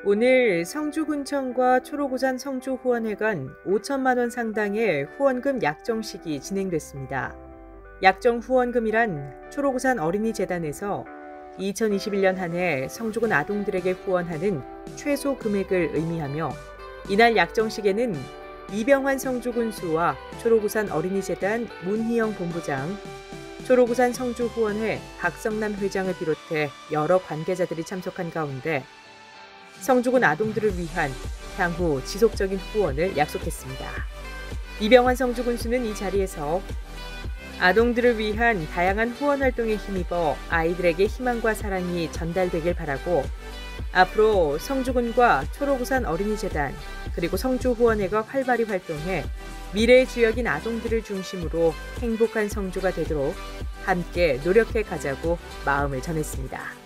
오늘 성주군청과 초록우산 성주후원회관 5천만 원 상당의 후원금 약정식이 진행됐습니다. 약정 후원금이란 초록우산 어린이재단에서 2021년 한 해 성주군 아동들에게 후원하는 최소 금액을 의미하며, 이날 약정식에는 이병환 성주군수와 초록우산 어린이재단 문희영 본부장, 초록우산 성주후원회 박성남 회장을 비롯해 여러 관계자들이 참석한 가운데 성주군 아동들을 위한 향후 지속적인 후원을 약속했습니다. 이병환 성주군수는 이 자리에서 아동들을 위한 다양한 후원 활동에 힘입어 아이들에게 희망과 사랑이 전달되길 바라고, 앞으로 성주군과 초록우산 어린이재단 그리고 성주후원회가 활발히 활동해 미래의 주역인 아동들을 중심으로 행복한 성주가 되도록 함께 노력해 가자고 마음을 전했습니다.